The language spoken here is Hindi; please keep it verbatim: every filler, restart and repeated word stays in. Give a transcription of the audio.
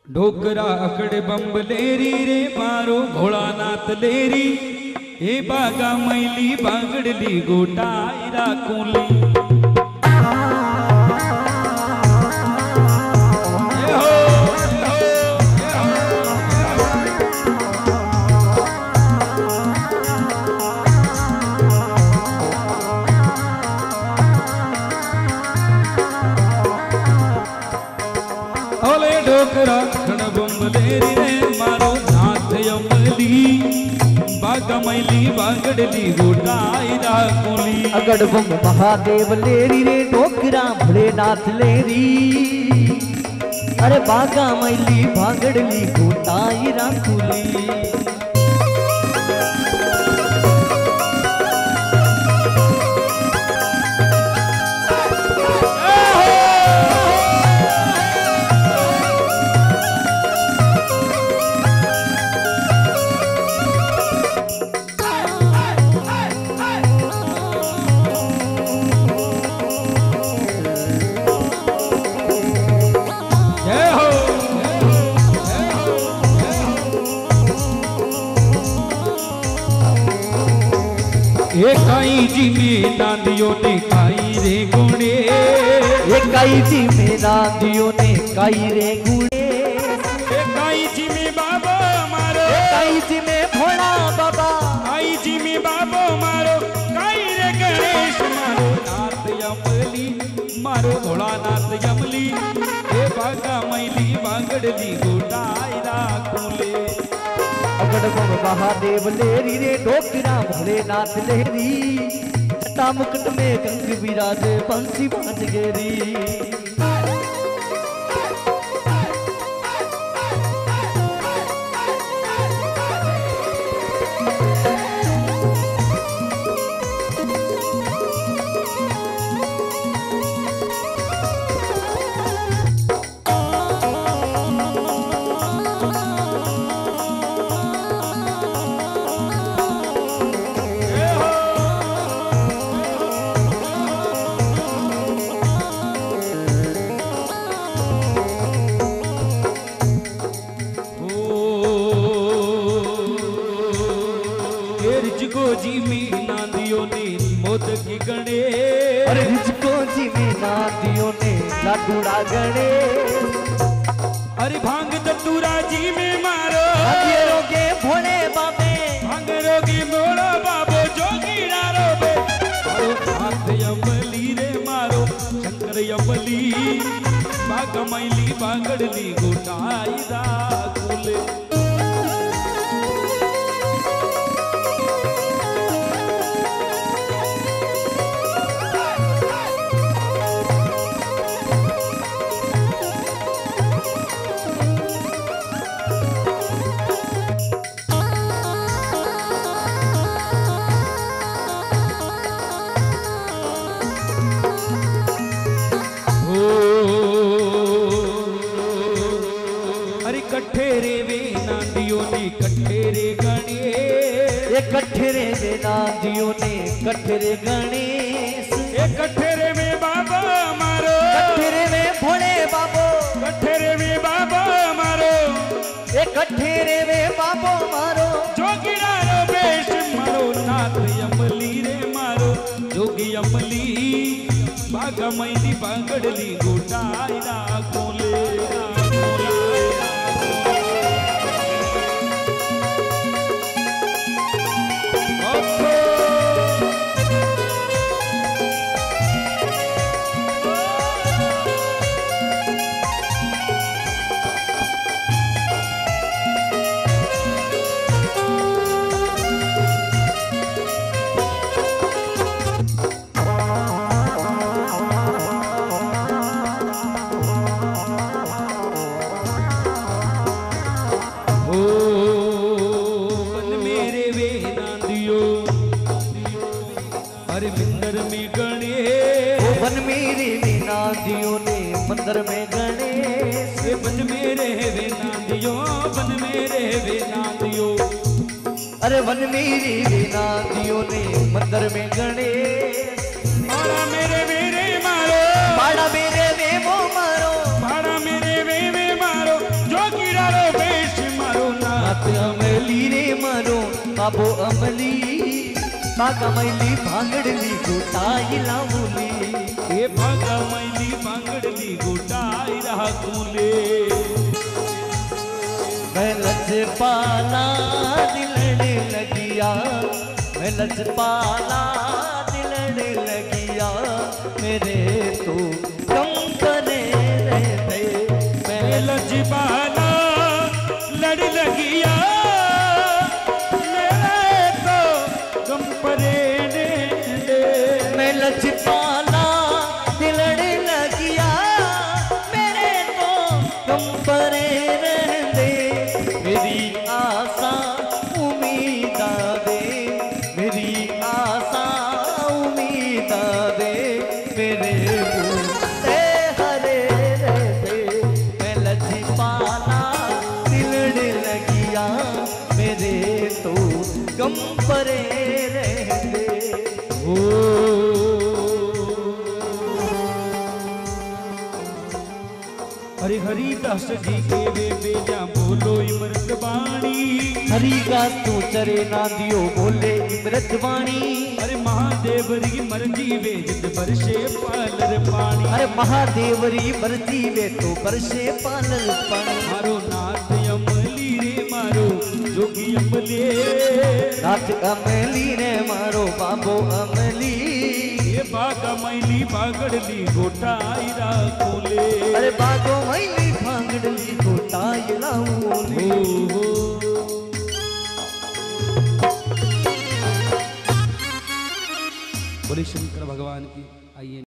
ढोकरा अकड़ बम्ब लेरी रे मारो भोलानाथ लेरी ए बागा मैली बागड़ली गोटायरा कुली ढोकरा खड़बम्बलेरी रे मारो नाथ यमली बागा मैली बागड़ली गोटायरा कुली अगड़ बम महादेव लेरी रे ढोकरा भोलेनाथ लेरी अरे बागा मैली बागड़ली गोटायरा कुली एकाई जी में नादियों ने काई रे गुणे एकाई जी में नादियों ने काई रे गुणे एकाई जी में बाबा मारो एकाई जी में भोला बाबा आई जी में बाबो मारो काई रे गणेश मारो नाथ यमली मारो भोला नाथ यमली ए बागा मैली बागड़ली गोटायरा कुले अगड़ बम महादेव लेरी रे ढोकरा भोलेनाथ लेरी जटा मुकुट में गंग विराजे बंसी बाज गेरी जी में नादियों ने मोदक की गणे अरे रिजको जी में नादियों ने लाडूड़ा गणे अरे भांग दतूरा जी में मारो भाग्य रोगे भोले बाबे भांग रोगी मोड़ा बाबो जोगी नारो बे मारो नाथ यमली रे मारो शंकर यमली बागा मैली बागड़ली गोटायरा कुले कठेरे वे नादियों ने कठेरे गणे ये कठेरे वे नादियों ने कठेरे गणेश ये कठेरे में बाबा मारो कठेरे में भोले बाबो कठेरे में बाबा मारो ये कठेरे में बाबो मारो जोगी नारो बेश मारो नाथ यमली रे मारो जोगी यमली बागा मैली बागड़ली गोटायरा कोले नादियों ने मंदिर में गणेश बन मेरे वे नादियों बन मेरे वे नादियों अरे वन मेरी वे नादियों ने मंदिर में गणेश मारा मेरे मेरे मारो बाड़ा मेरे वे वो मारो बाड़ा मेरे वे वे मारो जोगी नाथ अमली रे मारो बाबो अमली बागा मैली भांगड़ली गोटाई लामुली ए भागा मैली भांगड़ली गोटाई रहा कूले मैं लजपाला दिलने लगिया मैं लजपाला दिलने लगिया मेरे तो कम करे रहते मैं लजपाला लड़ लगिया मेरे तो गम परे दे मैं लजपाला दिलने लगिया मेरे तो कम परे रहते मेरी आशा उम्मीदा दे मेरी आशा उम्मीदा दे मेरे बूते हरे रहते मैं लजपाला दिलने लगिया मेरे तो गम परे रहते ओ हरि हरिदास जी के वे बेजा बोलो इमरत बाणी हरी का तू चरे ना दियो बोले इमरत वाणी अरे महादेव री मर्जी वे जित बरसे पालर पानी अरे महादेवरी मर्जी वे तो बरसे पालर पानी मारो नाथ अमली रे मारो जोगी अमले नाथ अमली रे मारो बाबो अमली ये बागा मैली बागड़ली गोटाई रा कोले अरे बागो मैली भांगड़ली गोटाई लाऊली ओ हो बोले शंकर भगवान की। आइए।